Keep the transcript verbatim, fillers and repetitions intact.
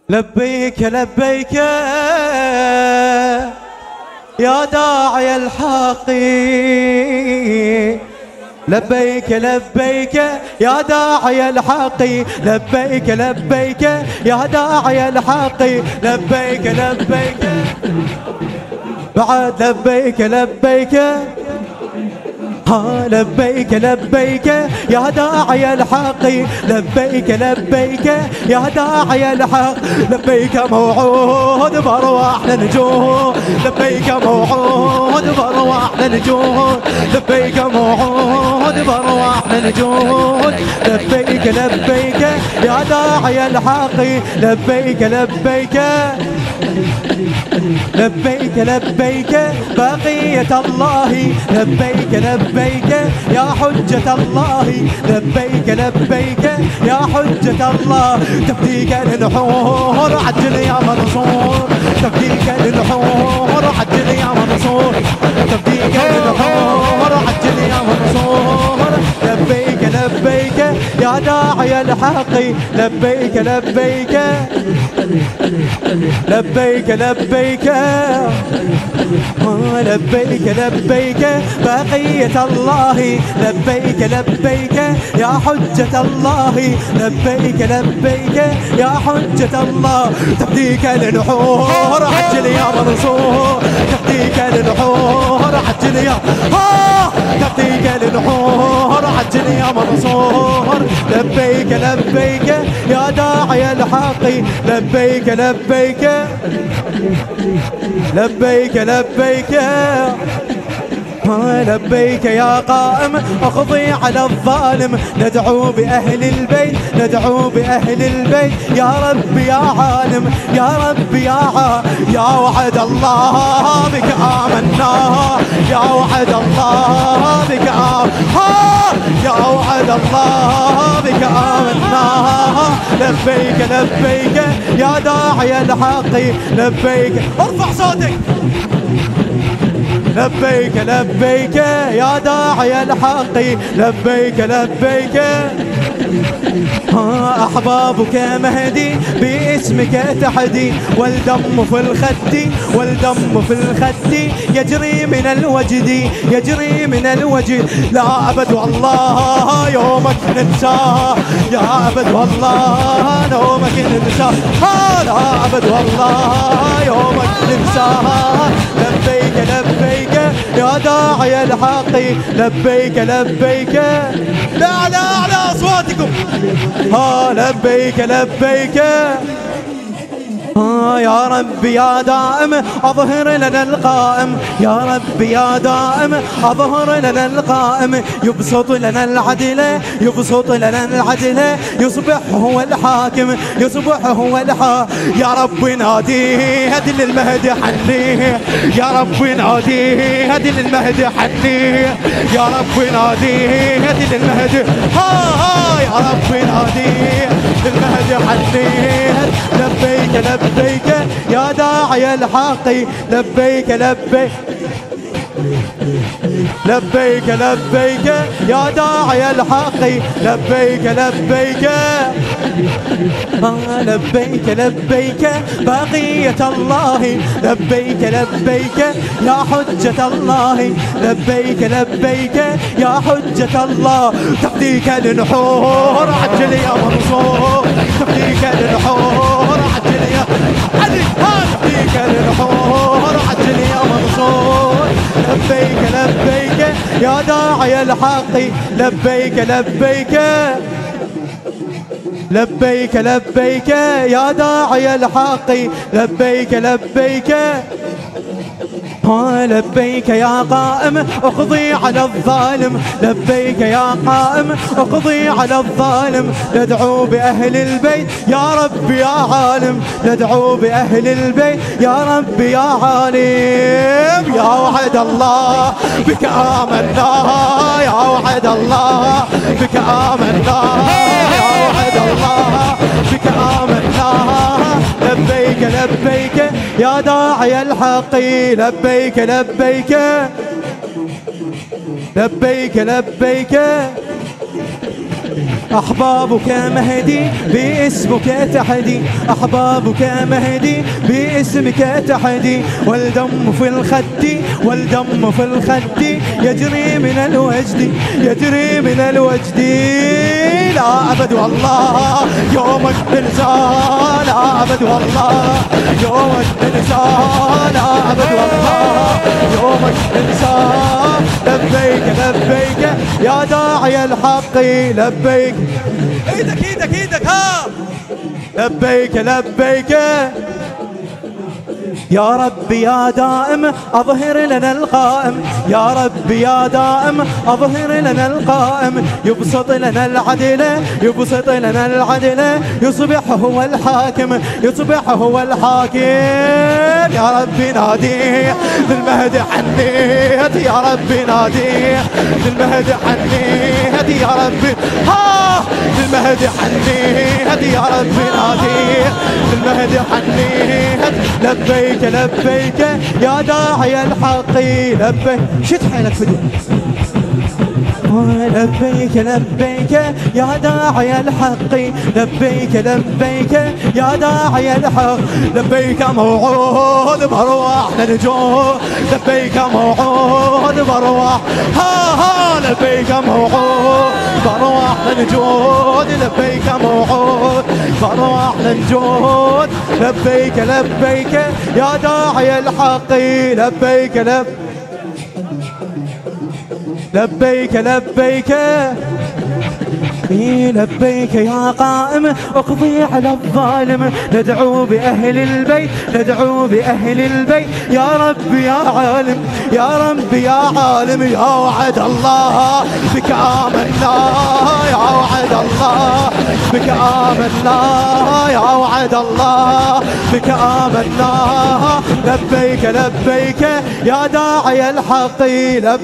لبيك لبيك يا داعي الحق، لبيك لبيك يا داعي الحق، لبيك لبيك يا داعي الحق، لبيك لبيك بعد لبيك لبيك ها لبيك لبيك يا داعي الحق، لبيك لبيك يا داعي الحق، لبيك موعود بارواح النجوم، لبيك موعود بارواح النجوم، لبيك موعود بارواح النجوم، لبيك لبيك يا داعي الحق، لبيك لبيك لبيك لبيك بقية الله، لبيك لبيك يا حجة الله، لبيك لبيك يا حجة الله، تفديك للحور عجل يا منصور، تفديك للحور عجل يا منصور، تفديك للحور عجل يا منصور، لبيك لبيك يا داعي الحق، لبيك لبيك لبيك لبيك لبيك لبيك بقية الله، لبيك لبيك يا حجة الله، لبيك لبيك يا حجة الله، تفديك للحور عجل يا منصور، تفديك للحور عجل يا ها تفديك للحور عجل يا منصور، لبيك لبيك يا داعي الحق، لبيك لبيك لبيك لبيك لبيك يا قائم اقضي على الظالم، ندعو بأهل البيت ندعو بأهل البيت، يا رب يا عالم يا رب يا عالم، يا وعد الله بك آمنا، يا وعد الله بك آمنا، يا وعد الله بك آمنا، لبيك لبيك يا داعي الحق، لبيك ارفع صوتك، لبيك لبيك يا داعي الحق، لبيك لبيك أحبابك مهدي باسمك تحدي، والدم في الخد والدم في الخد يجري من الوجد يجري من الوجد، لا أبد والله يومك ننساه، يا أبد والله يومك ننساه، لا أبد والله يومك ننساه، لبيك لبيك يا داعي الحق، لبيك لبيك لا لا لا أصواتكم، ها لبيك لبيك آه يا رب يا دائم أظهر لنا القائم، يا رب يا دائم أظهر لنا القائم، يبسط لنا العدل يبسط لنا العدل، يصبح هو الحاكم يصبح هو الحاكم، يا رب ناديه هدي للمهدي حنيه، يا رب ناديه هدي للمهدي حنيه، يا رب ناديه هدي للمهدي ها ها، يا رب ناديه للمهدي حنيه، لبيك لبيك يا داعي الحق، لبيك لبيك لبيك لبيك يا داعي الحق، لبيك لبيك لبيك لبيك بقية الله، لبيك لبيك يا حجة الله، لبيك لبيك يا حجة الله، تفديك للحور عجل يا منصور، تفديك للحور عجل يا علي، تفديك للحور عجل يا منصور، لبيك لبيك يا داعي الحق، لبيك لبيك لبيك لبيك يا داعي الحق، لبيك لبيك لبيك يا قائم اقضي على الظالم، لبيك يا قائم اقضي على الظالم، ندعو بأهل البيت يا رب يا عالم، ندعو بأهل البيت يا رب يا عالم، يا وعد الله بك آمنا، يا وعد الله بك آمنا، يا وعد الله بك آمنا، لبيك لبيك يا داعي الحق، لبيك لبيك لبيك لبيك أحبابك مهدي باسمك تحدي، أحبابك مهدي باسمك تحدي، والدم في الخد والدم في الخد يجري من الوجد يجري من الوجد. لا أبد والله يومك ننسى، لا أبد والله يومك ننسى، لا أبد والله يومك ننسى. لبيك لبيك يا داعي الحق لبيك. ايدك ايدك ايدك ها. لبيك لبيك يا رب يا دائم أظهر لنا القائم، يا رب يا دائم أظهر لنا القائم، يبسط لنا العدل يبسط لنا العدل، يصبح هو الحاكم يصبح هو الحاكم. يا رب ناديه بالمهد حنيت، يا رب ناديه بالمهد حنيت، يا رب ها بالمهد حنيت، يا رب ناديه بالمهد حنيت. لبيك لبيك يا داعي الحق لبيك. شد حيلك فدوى. لبيك لبيك يا داعي الحق لبيك لبيك يا داعي الحق. لبيك موعود بأرواح للجود، لبيك موعود بأرواح ها ها. لبيك موعود بأرواح للجود، لبيك موعود بأرواح للجود. لبيك لبيك يا داعي الحق لبيك لبيك لبيك لبيك لبيك يا قائم اقضي على الظالم. ندعو بأهل البيت ندعو بأهل البيت. يا رب يا عالم يا رب يا عالم، يا وعد الله بك آمنا، يا وعد الله بك آمنا، يا وعد الله بك آمنا. لبيك لبيك يا داعي الحق لب